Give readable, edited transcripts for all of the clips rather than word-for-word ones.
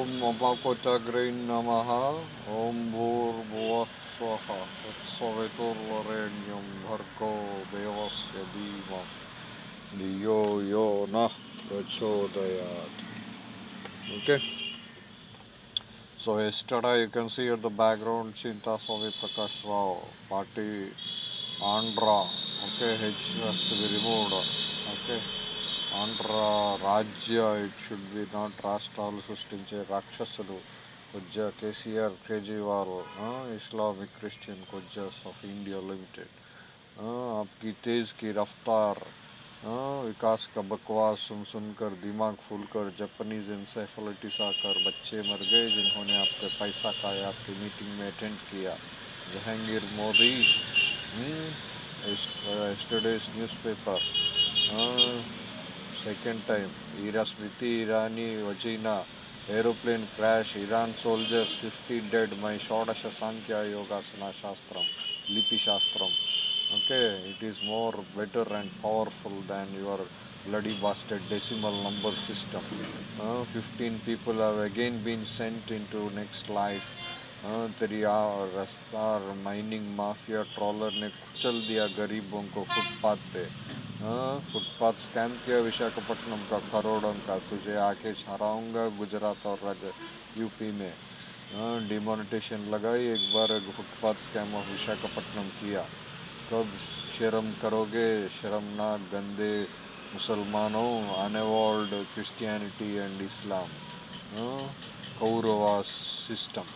ओम अपाकोचग्रैं नमः। ओम भूर्भुवः स्वः तत्सवितुर्वरेण्यं भर्गो देवस्य धीमहि धियो यो नः प्रचोदयात्. Okay. So yesterday you can see at the background Chinta Swavi Prakash Rao, party Andhra. Okay, H has to be removed. Okay. Andhra Rajya, it should be not Rashtralu Sustinche Rakshasadu. Kojja KCR Kejriwal, Islamik-Christian Kojjas of India Limited. आपकी तेज की रफ्तार, विकास का बकवास सुन सुनकर दिमाग फूलकर Japanese encephalitis आकर बच्चे मर गए जिन्होंने आपके पैसा खाया, आपकी मीटिंग में अटेंड किया. Jahangir Modi, yesterday's newspaper, second time, Smriti Irani Vagina, aeroplane crash, Iran soldiers 50 dead, my Shodasha Sankhya Yogasana Shastram, Lipi Shastram. Okay, it is more better and powerful than your bloody bastard decimal number system. 15 people have again been sent into next life. तेरी Raftaar mining mafia trawler ने कुचल दिया गरीबों को footpath पे. Footpath scam किया विशाखापट्टनम का करोड़ों का. तुझे आके हराऊंगा गुजरात और यूपी में. डिमोनेटेशन लगाई एक बार, फुटपाथ स्कैम ऑफ विशाखापट्टनम किया. कब शर्म करोगे शर्मनाक गंदे मुसलमानों, अनएवॉल्व्ड क्रिश्चियनिटी एंड इस्लाम, कौरवा सिस्टम.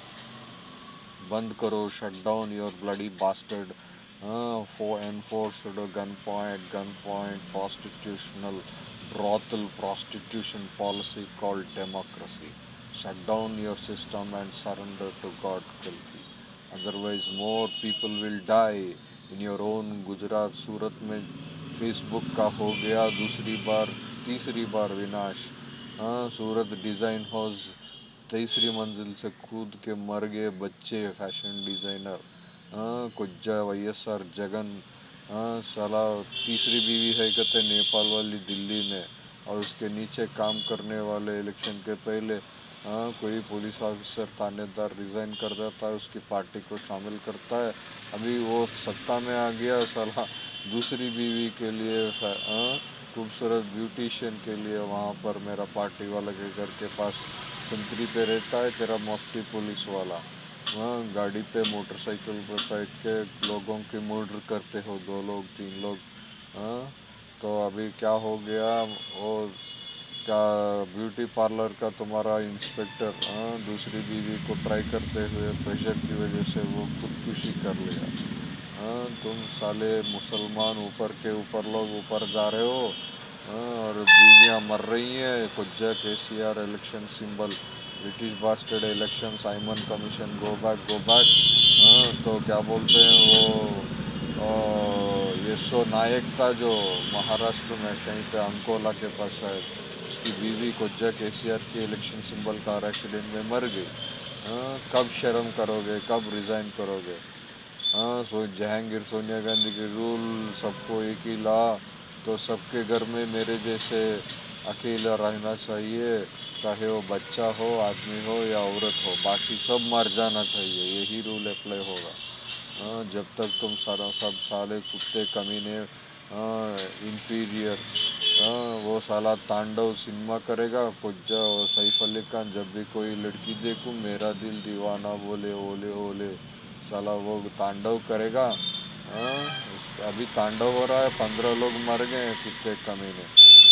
बंद करो, shut down your bloody bastard for enforced gunpoint prostitutional brothel prostitution policy called democracy. Shut down your system and surrender to God quickly. Otherwise more people will die in your own Gujarat. Surat में Facebook का हो गया दूसरी बार तीसरी बार विनाश. सूरत design house तीसरी मंजिल से कूद के मर गए बच्चे फैशन डिज़ाइनर. कुज्जा YSR जगन, साला तीसरी बीवी है कहते नेपाल वाली दिल्ली में, और उसके नीचे काम करने वाले इलेक्शन के पहले कोई पुलिस ऑफिसर थानेदार रिज़ाइन कर देता है, उसकी पार्टी को शामिल करता है. अभी वो सत्ता में आ गया, साला दूसरी बीवी के लिए खूबसूरत ब्यूटिशियन के लिए वहाँ पर मेरा पार्टी वाला के घर के पास संतरी पे रहता है तेरा मुफ्ती पुलिस वाला. गाड़ी पे मोटरसाइकिल पे बैठ के लोगों की मर्डर करते हो, 2 लोग 3 लोग. तो अभी क्या हो गया, वो क्या ब्यूटी पार्लर का तुम्हारा इंस्पेक्टर दूसरी बीवी को ट्राई करते हुए प्रेशर की वजह से वो खुदकुशी कर लिया. तुम साले मुसलमान ऊपर के ऊपर लोग ऊपर जा रहे हो, और बीवियाँ मर रही हैं. कुज्जा KCR election symbol, British bastard election, Simon commission, go back. तो क्या बोलते हैं वो, यशो नायक था जो महाराष्ट्र में कहीं पे अंकोला के पास शायद, उसकी बीवी कुज्जा KCR के इलेक्शन सिंबल कार एक्सीडेंट में मर गई. कब शर्म करोगे, कब रिज़ाइन करोगे? सो जहांगीर सोनिया गांधी के रूल, सबको एक ही ला, तो सबके घर में मेरे जैसे अकेला रहना चाहिए, चाहे वो बच्चा हो, आदमी हो या औरत हो, बाकी सब मर जाना चाहिए. यही रूल अप्लाई होगा. जब तक तुम सब साले कुत्ते कमीने इंफीरियर, वो साला तांडव सिनेमा करेगा कुज्जा और सैफ अली खान. जब भी कोई लड़की देखूं मेरा दिल दीवाना बोले ओले ओले, साला वो तांडव करेगा. अभी तांडव हो रहा है, 15 लोग मर गए कुत्ते कमीने.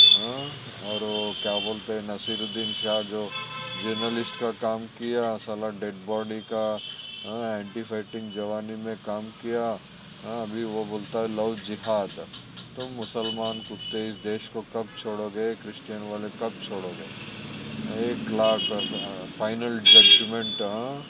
और वो क्या बोलते हैं नसीरुद्दीन शाह जो जर्नलिस्ट का काम किया, साला डेड बॉडी का एंटी फाइटिंग जवानी में काम किया. अभी वो बोलता है लव जिहाद. तुम मुसलमान कुत्ते इस देश को कब छोड़ोगे, क्रिश्चियन वाले कब छोड़ोगे? 1 लाख फाइनल जजमेंट,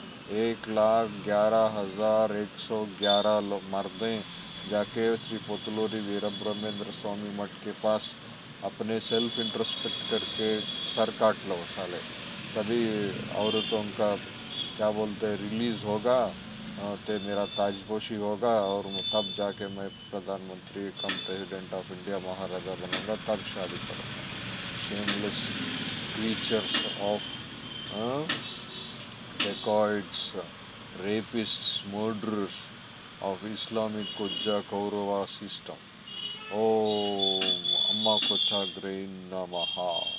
1,11,111 मर्दें जाके श्री पोतलूरी वीरब्रह्मेंद्र स्वामी मठ के पास अपने सेल्फ इंट्रोस्पेक्ट करके सर काट लो साले. तभी औरतों का क्या बोलते हैं रिलीज़ होगा, तो मेरा ताजपोशी होगा, और तब जाके मैं प्रधानमंत्री cum president of India maharaja बनूंगा, तब शादी करूँगा. Shameless creatures of dacoits, rapists, murderers of Islamic Kujja Kaurava system. Om Amma Kocha Grain Namaha.